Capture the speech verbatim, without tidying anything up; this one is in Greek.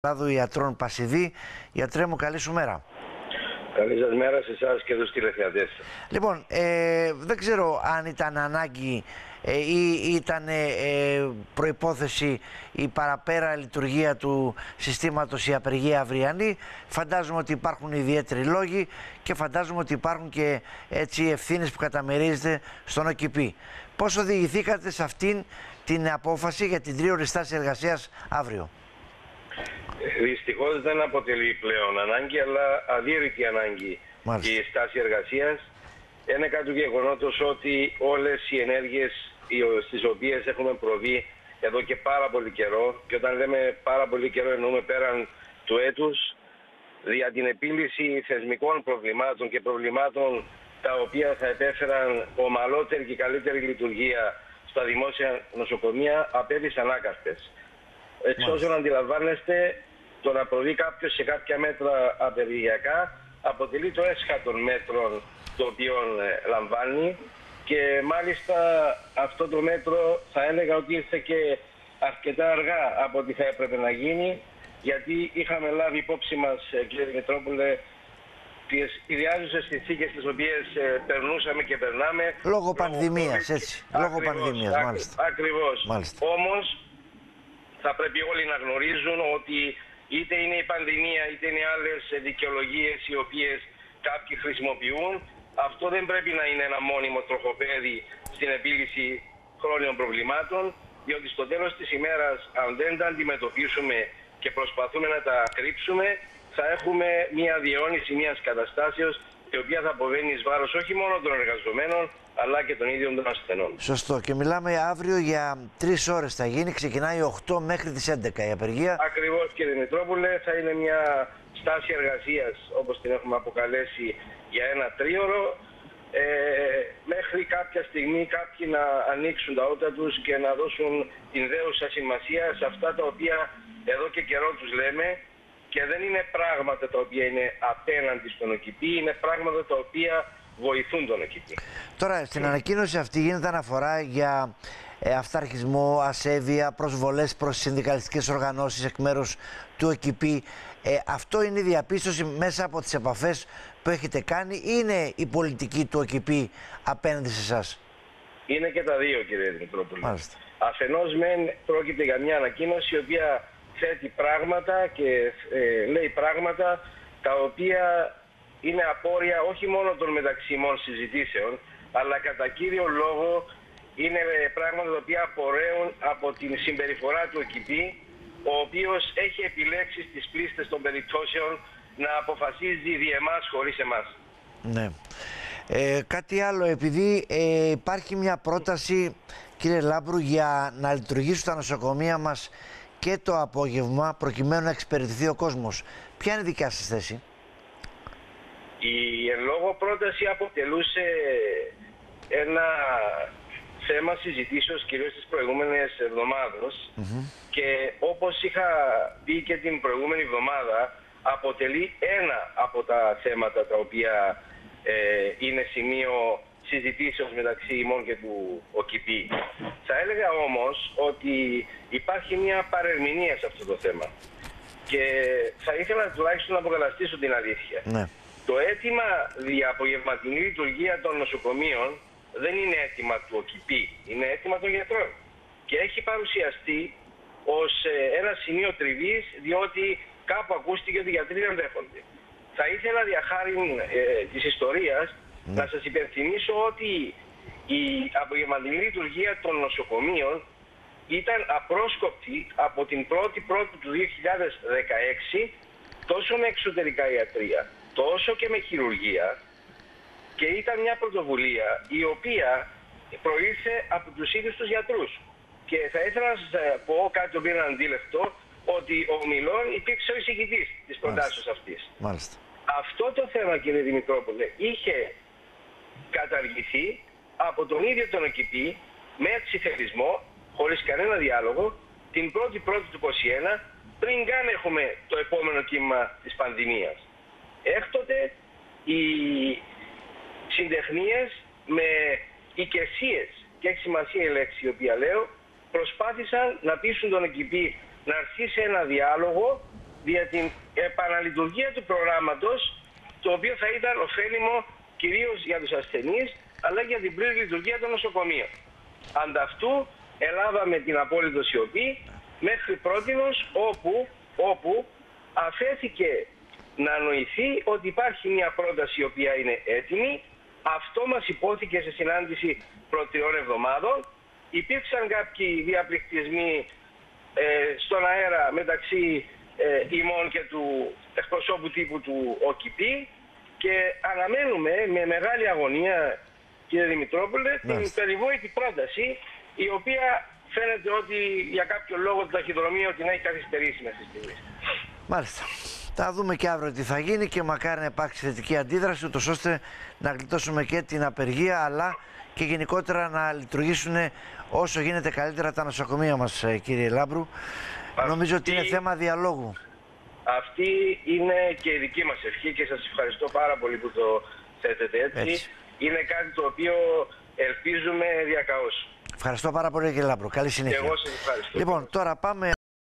Κλάδου Ιατρών Πασιδί. Γιατρέ μου, καλή σου μέρα. Καλή σας μέρα σε εσάς και τους τηλεθεατές. Λοιπόν, ε, δεν ξέρω αν ήταν ανάγκη ε, ή ήταν ε, προϋπόθεση η παραπέρα λειτουργία του συστήματος η απεργία αυριανή. Φαντάζομαι ότι υπάρχουν ιδιαίτεροι λόγοι και φαντάζομαι ότι υπάρχουν και έτσι ευθύνες που καταμερίζετε στον ΟΚΙΠΗ. Πώς οδηγηθήκατε σε αυτήν την απόφαση για την τρίωρη στάση εργασίας αύριο? Δυστυχώς δεν αποτελεί πλέον ανάγκη, αλλά αδύρυτη ανάγκη. Μάλιστα. Η στάση εργασίας. Είναι κάτι του γεγονότος ότι όλες οι ενέργειες στις οποίες έχουμε προβεί εδώ και πάρα πολύ καιρό, και όταν λέμε πάρα πολύ καιρό εννοούμε πέραν του έτους, για την επίλυση θεσμικών προβλημάτων και προβλημάτων τα οποία θα επέφεραν ομαλότερη και καλύτερη λειτουργία στα δημόσια νοσοκομεία, απέβησαν άκαστες. Εξ όσων αντιλαμβάνεστε, το να προβεί κάποιος σε κάποια μέτρα απεργιακά αποτελεί το έσχατο μέτρων το οποίο λαμβάνει, και μάλιστα αυτό το μέτρο θα έλεγα ότι ήρθε και αρκετά αργά από ό,τι θα έπρεπε να γίνει, γιατί είχαμε λάβει υπόψη μας, κύριε Δημητρόπουλε, τις ιδιάζουσες συνθήκες τις οποίες περνούσαμε και περνάμε. Λόγω πανδημίας, έτσι. Λόγω πανδημίας, μάλιστα. Ακριβώς. Μάλιστα. Όμως θα πρέπει όλοι να γνωρίζουν ότι είτε είναι η πανδημία είτε είναι άλλες δικαιολογίες οι οποίες κάποιοι χρησιμοποιούν, αυτό δεν πρέπει να είναι ένα μόνιμο τροχοπέδι στην επίλυση χρόνιων προβλημάτων, διότι στο τέλος της ημέρας, αν δεν τα αντιμετωπίσουμε και προσπαθούμε να τα κρύψουμε, θα έχουμε μια διαιώνιση μιας καταστάσεως η οποία θα αποβαίνει εις βάρος όχι μόνο των εργαζομένων, αλλά και των ίδιων των ασθενών. Σωστό. Και μιλάμε αύριο για τρεις ώρες θα γίνει, ξεκινάει οκτώ μέχρι τις έντεκα η απεργία. Ακριβώς, κύριε Δημητρόπουλε, θα είναι μια στάση εργασίας, όπως την έχουμε αποκαλέσει, για ένα τρίωρο. Ε, μέχρι κάποια στιγμή κάποιοι να ανοίξουν τα ότα τους και να δώσουν την δέουσα σημασία σε αυτά τα οποία εδώ και καιρό τους λέμε, και δεν είναι πράγματα τα οποία είναι απέναντι στον ΟΚΙΠΗ, είναι πράγματα τα οποία βοηθούν τον ΟΚΙΠΗ. Τώρα, στην ανακοίνωση αυτή γίνεται αναφορά για ε, αυταρχισμό, ασέβεια, προσβολές προς συνδικαλιστικές οργανώσεις εκ μέρους του ΟΚΙΠΗ. Ε, αυτό είναι η διαπίστωση μέσα από τις επαφές που έχετε κάνει, ή είναι η πολιτική του ΟΚΙΠΗ απέναντι σε εσάς? Είναι και τα δύο, κύριε Δημητρόπουλε. Μάλιστα. Αφενός μεν πρόκειται για μια ανακοίνωση η οποία θέτει πράγματα και ε, λέει πράγματα τα οποία είναι απόρρια όχι μόνο των μεταξυμών συζητήσεων, αλλά κατά κύριο λόγο είναι πράγματα τα οποία απορρέουν από την συμπεριφορά του ΟΚΙΠΗ, ο οποίος έχει επιλέξει στις πλήστες των περιπτώσεων να αποφασίζει δι' εμάς χωρίς εμάς. Ναι. Ε, κάτι άλλο, επειδή ε, υπάρχει μια πρόταση, κύριε Λάμπρου, για να λειτουργήσουν τα νοσοκομεία μας και το απόγευμα προκειμένου να εξυπηρετηθεί ο κόσμος. Ποια είναι η δικιά σας θέση? Η εν λόγω πρόταση αποτελούσε ένα θέμα συζητήσεως κυρίως τις προηγούμενες εβδομάδες, mm-hmm. και όπως είχα πει και την προηγούμενη εβδομάδα, αποτελεί ένα από τα θέματα τα οποία ε, είναι σημείο συζητήσεως μεταξύ ημών και του ΟΚΙΠΗ. Θα έλεγα όμως ότι υπάρχει μια παρερμηνία σε αυτό το θέμα, και θα ήθελα τουλάχιστον να αποκαταστήσω την αλήθεια. Ναι. Το αίτημα για απογευματινή λειτουργία των νοσοκομείων δεν είναι αίτημα του ΟΚΙΠΗ, είναι αίτημα των γιατρών. Και έχει παρουσιαστεί ως ένα σημείο τριβής, διότι κάπου ακούστηκε ότι οι γιατροί δεν δέχονται. Θα ήθελα διαχάριν ε, της ιστορίας mm. να σας υπενθυμίσω ότι η απογευματινή λειτουργία των νοσοκομείων ήταν απρόσκοπτη από την πρώτη πρώτη του δύο χιλιάδες δεκαέξι τόσο με εξωτερικά ιατρία, τόσο και με χειρουργία, και ήταν μια πρωτοβουλία η οποία προήλθε από τους ίδιους τους γιατρούς. Και θα ήθελα να σας πω κάτι το οποίο είναι αντίλεπτο, ότι ο Μιλών υπήρξε ο εισηγητής της προτάσεως αυτής. Μάλιστα. Αυτό το θέμα, κύριε Δημητρόπουλε, είχε καταργηθεί από τον ίδιο τον ΟΚΙΠΗ με εξιθελισμό, χωρίς κανένα διάλογο, την πρώτη πρώτη του είκοσι ένα, πριν καν έχουμε το επόμενο κύμα της πανδημίας. Έκτοτε οι συντεχνίες με οικεσίες, και έχει σημασία η λέξη η οποία λέω, προσπάθησαν να πείσουν τον ΟΚΙΠΗ να έρθει σε ένα διάλογο για την επαναλειτουργία του προγράμματος, το οποίο θα ήταν ωφέλιμο κυρίως για τους ασθενείς, αλλά και για την πλήρη λειτουργία των νοσοκομείων. Ανταυτού ελάβαμε την απόλυτο σιωπή μέχρι πρότινος, όπου, όπου αφέθηκε να νοηθεί ότι υπάρχει μια πρόταση η οποία είναι έτοιμη. Αυτό μας υπόθηκε σε συνάντηση προ τριών εβδομάδων. Υπήρξαν κάποιοι διαπληκτισμοί ε, στον αέρα μεταξύ ε, ημών και του εκπροσώπου τύπου του ΟΚΙΠΗ και αναμένουμε με μεγάλη αγωνία, κύριε Δημητρόπουλε, την περιβόητη πρόταση, η οποία φαίνεται ότι για κάποιο λόγο το ταχυδρομείο την έχει καθυστερήσει μέχρι στιγμής. Μάλιστα. Θα δούμε και αύριο τι θα γίνει και μακάρι να υπάρξει θετική αντίδραση, ούτως ώστε να γλιτώσουμε και την απεργία, αλλά και γενικότερα να λειτουργήσουν όσο γίνεται καλύτερα τα νοσοκομεία μας, κύριε Λάμπρου. Αυτή... Νομίζω ότι είναι θέμα διαλόγου. Αυτή είναι και η δική μας ευχή και σας ευχαριστώ πάρα πολύ που το θέτετε έτσι. έτσι. Είναι κάτι το οποίο ελπίζουμε διακαώς. Ευχαριστώ πάρα πολύ, κύριε Λάμπρου. Καλή συνέχεια. Και εγώ σας ευχαριστώ. Λοιπόν, τώρα πάμε...